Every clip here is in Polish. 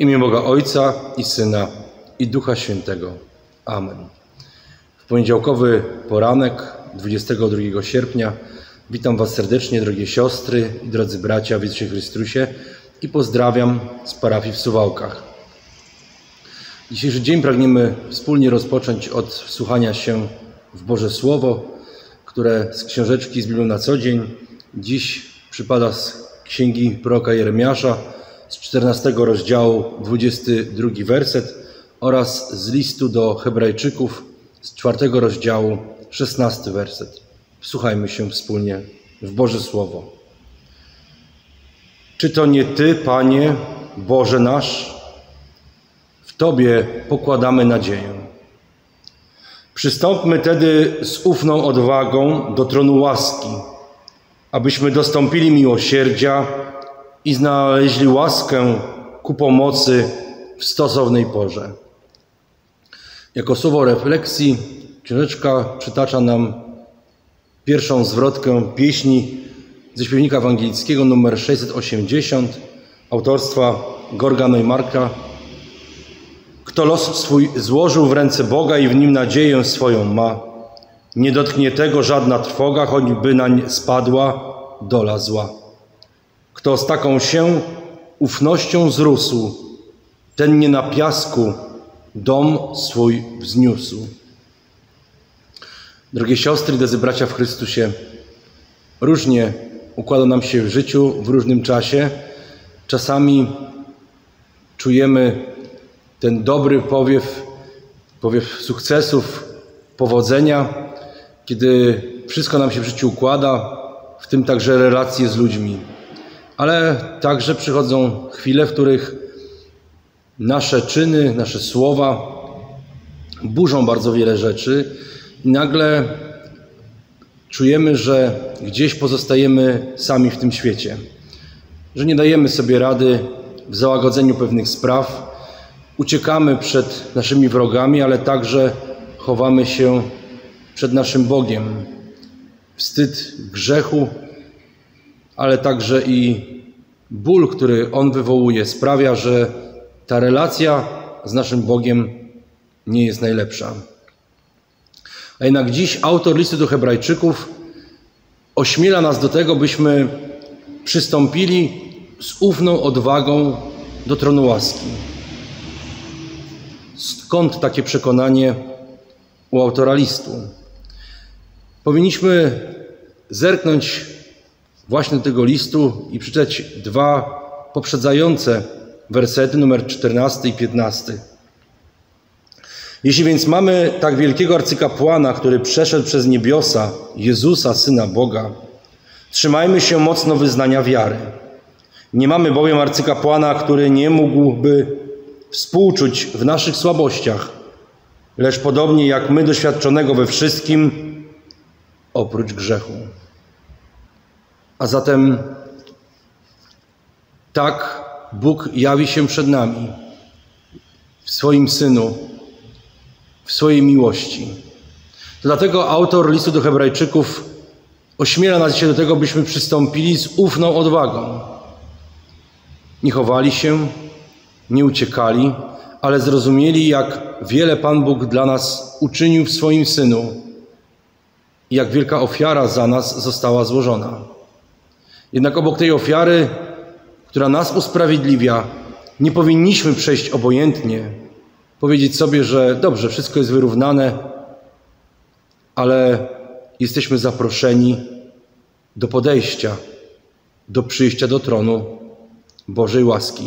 imię Boga Ojca i Syna i Ducha Świętego. Amen. W poniedziałkowy poranek 22 sierpnia witam Was serdecznie, drogie siostry i drodzy bracia w Jezusie Chrystusie i pozdrawiam z parafii w Suwałkach. Dzisiejszy dzień pragniemy wspólnie rozpocząć od wsłuchania się w Boże Słowo, które z książeczki z Biblią na co dzień dziś przypada z księgi proroka Jeremiasza z 14 rozdziału 22 werset oraz z listu do Hebrajczyków z 4 rozdziału 16 werset. Wsłuchajmy się wspólnie w Boże Słowo. Czy to nie Ty, Panie, Boże nasz? W Tobie pokładamy nadzieję. Przystąpmy tedy z ufną odwagą do tronu łaski, abyśmy dostąpili miłosierdzia i znaleźli łaskę ku pomocy w stosownej porze. Jako słowo refleksji książeczka przytacza nam pierwszą zwrotkę pieśni ze śpiewnika ewangelickiego nr 680 autorstwa Georga Neumarka. Kto los swój złożył w ręce Boga i w nim nadzieję swoją ma, nie dotknie tego żadna trwoga, choćby nań spadła dola zła. Kto z taką się ufnością zrósł, ten nie na piasku dom swój wzniósł. Drogie siostry, drodzy bracia w Chrystusie, różnie układa nam się w życiu w różnym czasie. Czasami czujemy ten dobry powiew sukcesów, powodzenia, kiedy wszystko nam się w życiu układa, w tym także relacje z ludźmi. Ale także przychodzą chwile, w których nasze czyny, nasze słowa burzą bardzo wiele rzeczy i nagle czujemy, że gdzieś pozostajemy sami w tym świecie, że nie dajemy sobie rady w załagodzeniu pewnych spraw, uciekamy przed naszymi wrogami, ale także chowamy się przed naszym Bogiem. Wstyd grzechu, ale także i ból, który On wywołuje, sprawia, że ta relacja z naszym Bogiem nie jest najlepsza. A jednak dziś autor listu do Hebrajczyków ośmiela nas do tego, byśmy przystąpili z ufną odwagą do tronu łaski. Skąd takie przekonanie u autora listu? Powinniśmy zerknąć właśnie do tego listu i przeczytać dwa poprzedzające wersety, numer 14 i 15. Jeśli więc mamy tak wielkiego arcykapłana, który przeszedł przez niebiosa, Jezusa, Syna Boga, trzymajmy się mocno wyznania wiary. Nie mamy bowiem arcykapłana, który nie mógłby współczuć w naszych słabościach, lecz podobnie jak my doświadczonego we wszystkim, oprócz grzechu. A zatem tak Bóg jawi się przed nami w swoim Synu, w swojej miłości. To dlatego autor listu do Hebrajczyków ośmiela nas dzisiaj do tego, byśmy przystąpili z ufną odwagą. Nie chowali się, nie uciekali, ale zrozumieli, jak wiele Pan Bóg dla nas uczynił w swoim Synu i jak wielka ofiara za nas została złożona. Jednak obok tej ofiary, która nas usprawiedliwia, nie powinniśmy przejść obojętnie, powiedzieć sobie, że dobrze, wszystko jest wyrównane, ale jesteśmy zaproszeni do podejścia, do przyjścia do tronu Bożej łaski.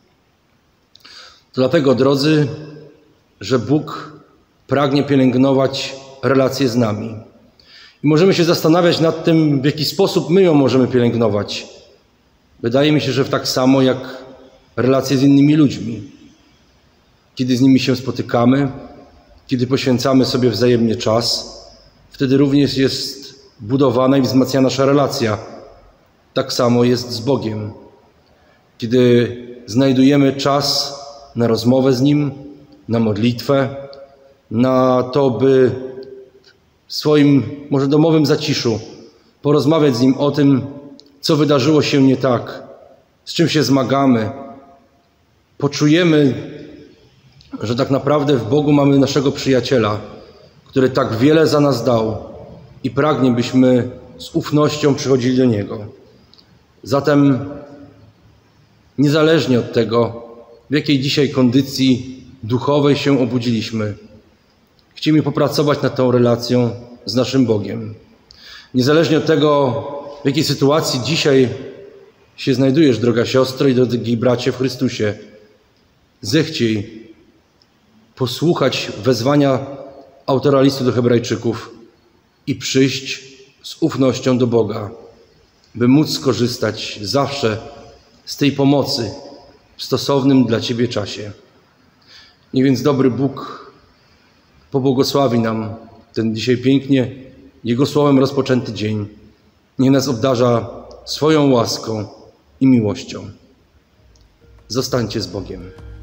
To dlatego, drodzy, że Bóg pragnie pielęgnować relacje z nami. I możemy się zastanawiać nad tym, w jaki sposób my ją możemy pielęgnować. Wydaje mi się, że tak samo jak relacje z innymi ludźmi. Kiedy z nimi się spotykamy, kiedy poświęcamy sobie wzajemnie czas, wtedy również jest budowana i wzmacniana nasza relacja. Tak samo jest z Bogiem. Kiedy znajdujemy czas na rozmowę z Nim, na modlitwę, na to, by w swoim może domowym zaciszu porozmawiać z Nim o tym, co wydarzyło się nie tak, z czym się zmagamy, poczujemy, że tak naprawdę w Bogu mamy naszego przyjaciela, który tak wiele za nas dał i pragnie, byśmy z ufnością przychodzili do Niego. Zatem niezależnie od tego, w jakiej dzisiaj kondycji duchowej się obudziliśmy, chcemy popracować nad tą relacją z naszym Bogiem. Niezależnie od tego, w jakiej sytuacji dzisiaj się znajdujesz, droga siostro i drogi bracie w Chrystusie, zechciej posłuchać wezwania autora listu do Hebrajczyków i przyjść z ufnością do Boga, by móc skorzystać zawsze z tej pomocy w stosownym dla Ciebie czasie. Niech więc dobry Bóg pobłogosławi nam ten dzisiaj pięknie Jego słowem rozpoczęty dzień. Niech nas obdarza swoją łaską i miłością. Zostańcie z Bogiem.